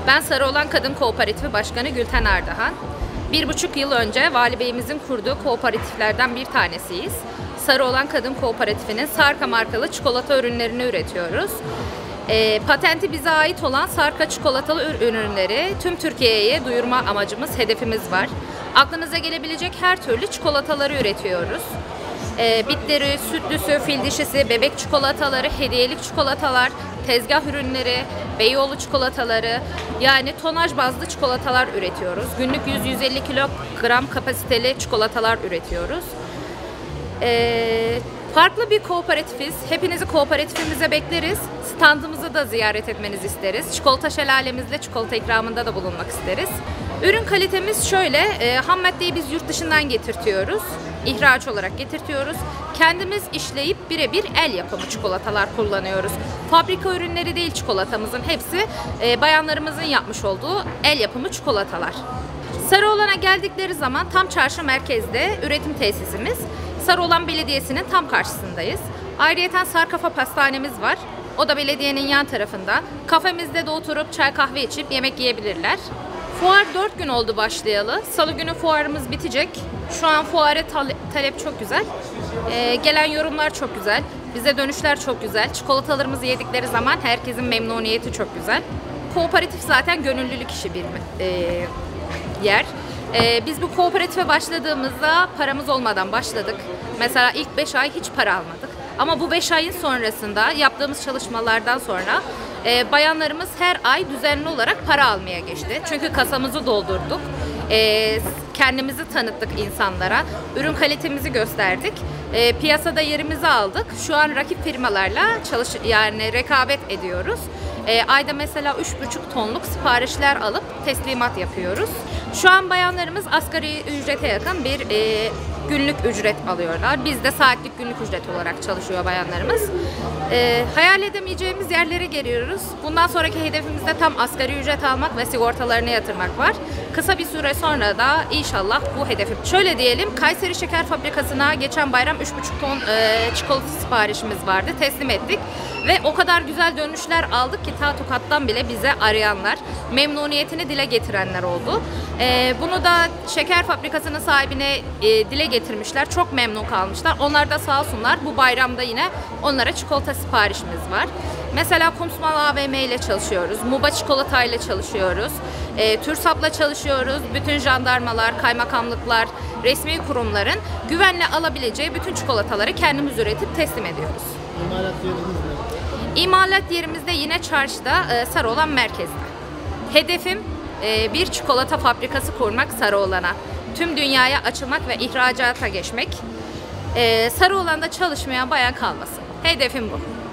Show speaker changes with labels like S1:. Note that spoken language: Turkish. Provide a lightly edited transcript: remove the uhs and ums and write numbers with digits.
S1: Ben Sarıoğlan Kadın Kooperatifi Başkanı Gülten Ardahan. 1,5 yıl önce Vali Bey'imizin kurduğu kooperatiflerden bir tanesiyiz. Sarıoğlan Kadın Kooperatifi'nin Sarka markalı çikolata ürünlerini üretiyoruz. Patenti bize ait olan Sarka çikolatalı ürünleri tüm Türkiye'ye duyurma amacımız, hedefimiz var. Aklınıza gelebilecek her türlü çikolataları üretiyoruz. Bitteri, sütlüsü, fil dişisi, bebek çikolataları, hediyelik çikolatalar, tezgah ürünleri, Beyoğlu çikolataları, yani tonaj bazlı çikolatalar üretiyoruz. Günlük 100-150 kilogram kapasiteli çikolatalar üretiyoruz. Farklı bir kooperatifiz. Hepinizi kooperatifimize bekleriz. Standımızı da ziyaret etmenizi isteriz. Çikolata şelalemizle çikolata ikramında da bulunmak isteriz. Ürün kalitemiz şöyle, ham maddeyi biz yurt dışından getirtiyoruz. İhraç olarak getirtiyoruz. Kendimiz işleyip birebir el yapımı çikolatalar kullanıyoruz. Fabrika ürünleri değil çikolatamızın hepsi, bayanlarımızın yapmış olduğu el yapımı çikolatalar. Sarıoğlan'a geldikleri zaman tam çarşı merkezde üretim tesisimiz. Sarıoğlan Belediyesi'nin tam karşısındayız. Ayrıyeten Sarkafa pastanemiz var. O da belediyenin yan tarafında. Kafemizde de oturup çay kahve içip yemek yiyebilirler. Fuar 4 gün oldu başlayalı. Salı günü fuarımız bitecek. Şu an fuara talep çok güzel. Gelen yorumlar çok güzel. Bize dönüşler çok güzel. Çikolatalarımızı yedikleri zaman herkesin memnuniyeti çok güzel. Kooperatif zaten gönüllülük işi bir yer. Biz bu kooperatife başladığımızda paramız olmadan başladık. Mesela ilk 5 ay hiç para almadık. Ama bu 5 ayın sonrasında yaptığımız çalışmalardan sonra bayanlarımız her ay düzenli olarak para almaya geçti. Çünkü kasamızı doldurduk. Kendimizi tanıttık insanlara. Ürün kalitemizi gösterdik. Piyasada yerimizi aldık. Şu an rakip firmalarla yani rekabet ediyoruz. Ayda mesela 3,5 tonluk siparişler alıp teslimat yapıyoruz. Şu an bayanlarımız asgari ücrete yakın bir günlük ücret alıyorlar. Biz de saatlik günlük ücret olarak çalışıyor bayanlarımız. Hayal edemeyeceğimiz yerlere geliyoruz. Bundan sonraki hedefimizde tam asgari ücret almak ve sigortalarını yatırmak var. Kısa bir süre sonra da inşallah bu hedefim. Şöyle diyelim, Kayseri Şeker Fabrikası'na geçen bayram 3,5 ton çikolata siparişimiz vardı. Teslim ettik. Ve o kadar güzel dönüşler aldık ki ta Tokat'tan bile bize arayanlar, memnuniyetini dile getirenler oldu. Bunu da şeker fabrikasının sahibine dile getirmişler. Çok memnun kalmışlar. Onlar da sağ olsunlar. Bu bayramda yine onlara çikolata siparişimiz var. Mesela Kumsal AVM ile çalışıyoruz. Muba Çikolata ile çalışıyoruz. TÜRSAP'la çalışıyoruz. Bütün jandarmalar, kaymakamlıklar, resmi kurumların güvenle alabileceği bütün çikolataları kendimiz üretip teslim ediyoruz.
S2: İmalat yeriniz ne?
S1: İmalat yerimizde yine çarşıda, Sarıoğlan merkezde. Hedefim bir çikolata fabrikası kurmak Sarıoğlan'a. Tüm dünyaya açılmak ve ihracata geçmek. Sarıoğlan'da çalışmayan bayan kalmasın. Hedefim bu.